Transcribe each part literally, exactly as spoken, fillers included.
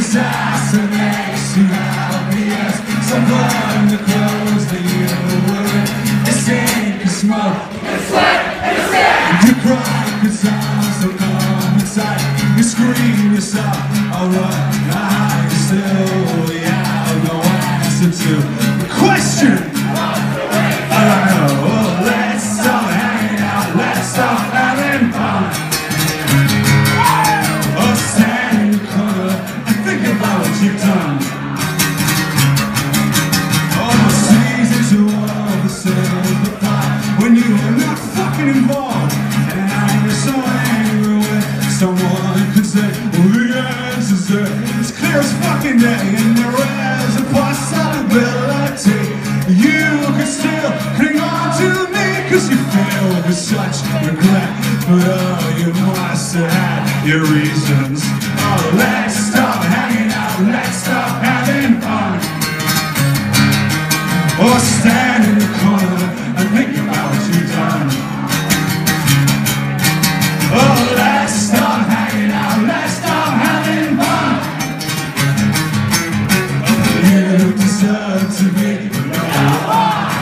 assassinates you obvious. Someone the clothes that you wear. It's in your smoke, it's sweat, it's sweat. You cry cause I'm so calm inside. You scream yourself, I'll run, I hide still. Yeah, I have no answer to the question. I don't know, oh, let's stop hanging out, let's stop having fun. Oh, stand in the corner and think about what you've done. Almost easy to oversimplify when you are not fucking involved. And I'm so angry when someone could say, well, the answer's there. It's clear as fucking day, and there is a possibility you can still hang on to me, cause you feel with such regret. But oh, you must have had your reasons. Oh, let's stop hanging out, let's stop having fun. Or stand in the corner and think about what you've done. Oh, let's stop hanging out, let's stop having fun. Oh, you deserve to be no one.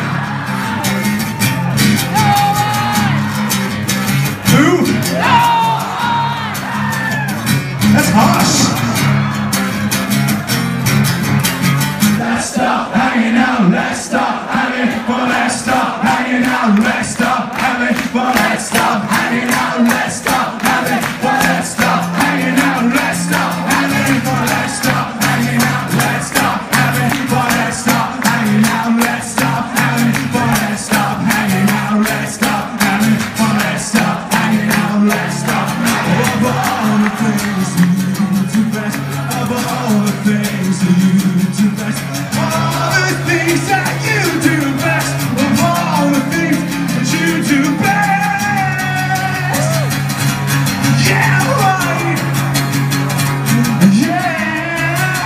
Who? No one. That's harsh. Let's stop hanging out, let's stop having fun. Let's stop hanging out, let's stop having fun. Let's stop hanging out, let's stop having fun. Let's stop hanging out, let's stop having fun. Let's stop hanging out, let's stop having fun. Let's stop hanging out, let's stop having fun. Let's stop hanging out, let's stop having fun. Let's stop hanging out, let's stop. Of all the things that you do best, of all the things that you do best, all the things that you do best, of all the things that you do best. Yeah, right. Yeah.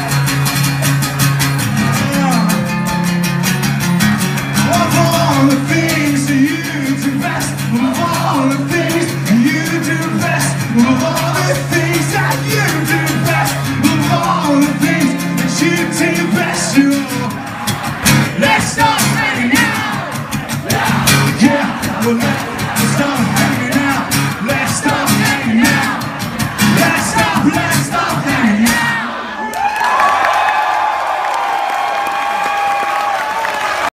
Of all the things that you do best, of all the things that you do best, of all the things that you do best, of all the things that you do best, you. Let's stop hanging out. Yeah, well,